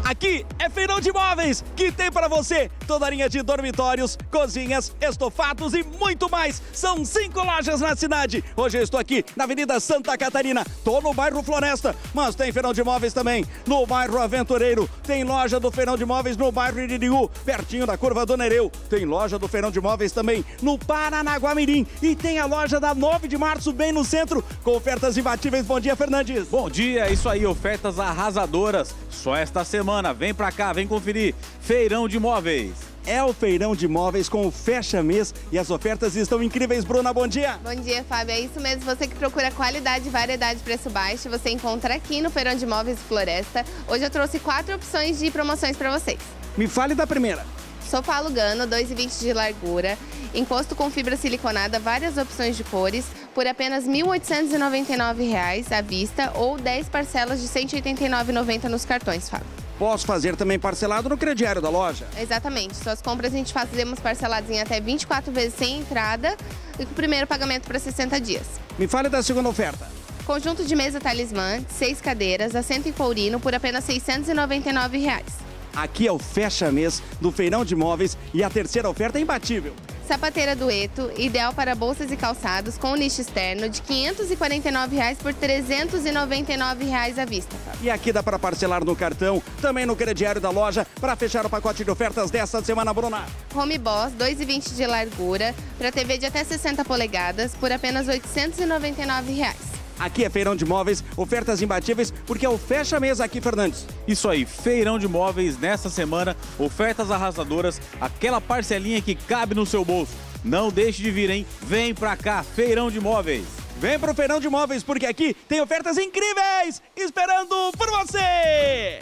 Aqui é Feirão de Móveis, que tem para você toda a linha de dormitórios, cozinhas, estofados e muito mais. São 5 lojas na cidade. Hoje eu estou aqui na Avenida Santa Catarina, tô no bairro Floresta, mas tem Feirão de Móveis também no bairro Aventureiro. Tem loja do Feirão de Móveis no bairro Iririú, pertinho da Curva do Nereu. Tem loja do Feirão de Móveis também no Paranaguamirim. E tem a loja da 9 de março bem no centro, com ofertas imbatíveis. Bom dia, Fernandes. Bom dia, isso aí, ofertas arrasadoras. Só esta semana, vem pra cá, vem conferir. Feirão de Móveis. É o Feirão de Móveis com o fecha-mês e as ofertas estão incríveis. Bruna, bom dia. Bom dia, Fábio. É isso mesmo. Você que procura qualidade, variedade, preço baixo, você encontra aqui no Feirão de Móveis Floresta. Hoje eu trouxe 4 opções de promoções para vocês. Me fale da primeira. Sofá Lugano, 2,20 de largura, encosto com fibra siliconada, várias opções de cores, por apenas R$ 1.899 à vista ou 10 parcelas de R$ 189,90 nos cartões, Fábio. Posso fazer também parcelado no crediário da loja? Exatamente. Suas compras a gente fazemos parceladas em até 24 vezes sem entrada e com o primeiro pagamento para 60 dias. Me fale da segunda oferta. Conjunto de mesa talismã, 6 cadeiras, assento em courino por apenas R$ 699. Aqui é o fecha-mês do Feirão de Móveis e a terceira oferta é imbatível. Sapateira Dueto, ideal para bolsas e calçados, com nicho externo, de R$ 549 por R$ 399 à vista. E aqui dá para parcelar no cartão, também no crediário da loja, para fechar o pacote de ofertas desta semana, Bruna. Home Boss, 2,20 de largura, para TV de até 60 polegadas, por apenas R$ 899. Aqui é Feirão de Móveis, ofertas imbatíveis, porque é o fecha-mês aqui, Fernandes. Isso aí, Feirão de Móveis nesta semana, ofertas arrasadoras, aquela parcelinha que cabe no seu bolso. Não deixe de vir, hein? Vem pra cá, Feirão de Móveis. Vem pro Feirão de Móveis, porque aqui tem ofertas incríveis esperando por você!